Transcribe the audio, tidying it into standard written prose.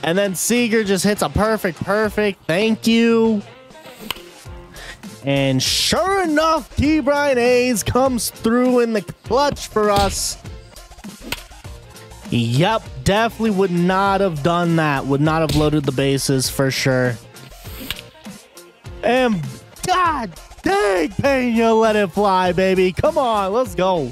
And then Seager just hits a perfect. Thank you. And sure enough, T. Brian Hayes comes through in the clutch for us. Yep, definitely would not have done that. Would not have loaded the bases for sure. And God dang, Pena let it fly, baby. Come on, let's go.